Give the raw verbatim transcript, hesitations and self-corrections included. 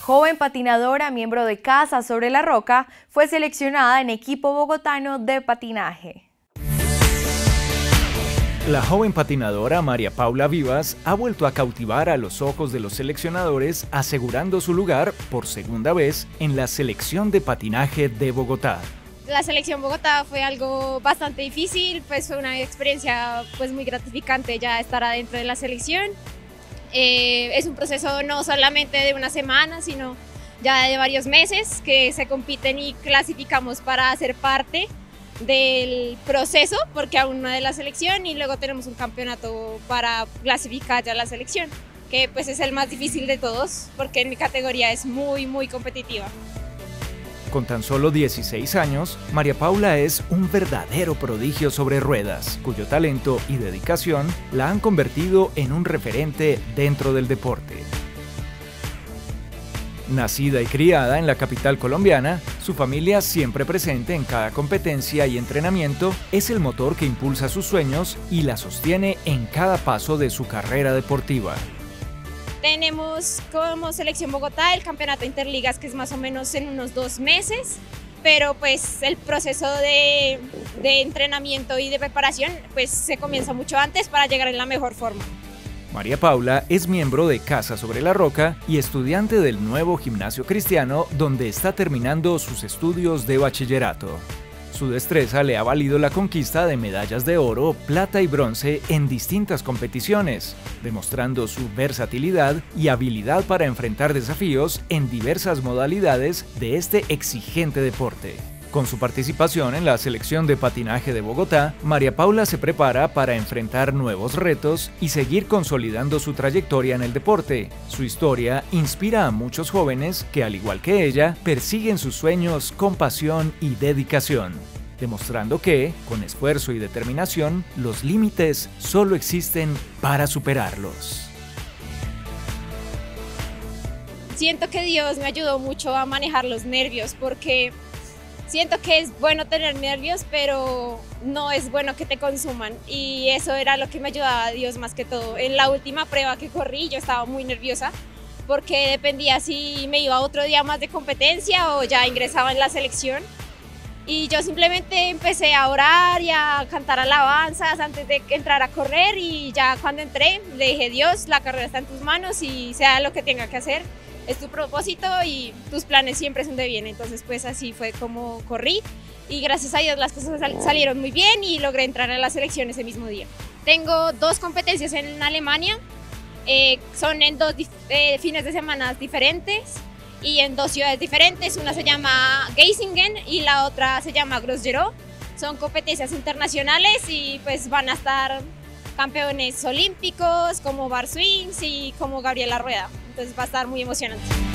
joven patinadora, miembro de Casa sobre la Roca, fue seleccionada en equipo bogotano de patinaje. La joven patinadora María Paula Vivas ha vuelto a cautivar a los ojos de los seleccionadores, asegurando su lugar por segunda vez en la selección de patinaje de Bogotá. La selección Bogotá fue algo bastante difícil, pues fue una experiencia pues muy gratificante ya estar adentro de la selección. Eh, es un proceso no solamente de una semana, sino ya de varios meses que se compiten y clasificamos para ser parte del proceso, porque aún no de la selección, y luego tenemos un campeonato para clasificar ya la selección, que pues es el más difícil de todos, porque en mi categoría es muy muy competitiva. Con tan solo dieciséis años, María Paula es un verdadero prodigio sobre ruedas, cuyo talento y dedicación la han convertido en un referente dentro del deporte. Nacida y criada en la capital colombiana, su familia, siempre presente en cada competencia y entrenamiento, es el motor que impulsa sus sueños y la sostiene en cada paso de su carrera deportiva. Tenemos como Selección Bogotá el campeonato Interligas, que es más o menos en unos dos meses, pero pues el proceso de, de entrenamiento y de preparación pues se comienza mucho antes para llegar en la mejor forma. María Paula es miembro de Casa sobre la Roca y estudiante del nuevo gimnasio cristiano, donde está terminando sus estudios de bachillerato. Su destreza le ha valido la conquista de medallas de oro, plata y bronce en distintas competiciones, demostrando su versatilidad y habilidad para enfrentar desafíos en diversas modalidades de este exigente deporte. Con su participación en la selección de patinaje de Bogotá, María Paula se prepara para enfrentar nuevos retos y seguir consolidando su trayectoria en el deporte. Su historia inspira a muchos jóvenes que, al igual que ella, persiguen sus sueños con pasión y dedicación, demostrando que, con esfuerzo y determinación, los límites solo existen para superarlos. Siento que Dios me ayudó mucho a manejar los nervios, porque siento que es bueno tener nervios, pero no es bueno que te consuman, y eso era lo que me ayudaba a Dios más que todo. En la última prueba que corrí yo estaba muy nerviosa porque dependía si me iba otro día más de competencia o ya ingresaba en la selección, y yo simplemente empecé a orar y a cantar alabanzas antes de entrar a correr, y ya cuando entré le dije: Dios, la carrera está en tus manos y sea lo que tenga que hacer, es tu propósito y tus planes siempre son de bien. Entonces pues así fue como corrí, y gracias a Dios las cosas sal salieron muy bien y logré entrar a la selección ese mismo día. Tengo dos competencias en Alemania, eh, son en dos eh, fines de semana diferentes y en dos ciudades diferentes. Una se llama Geisingen y la otra se llama Groß-Gerau. Son competencias internacionales y pues van a estar campeones olímpicos como Bart Swings y como Gabriela Rueda. Entonces va a estar muy emocionante.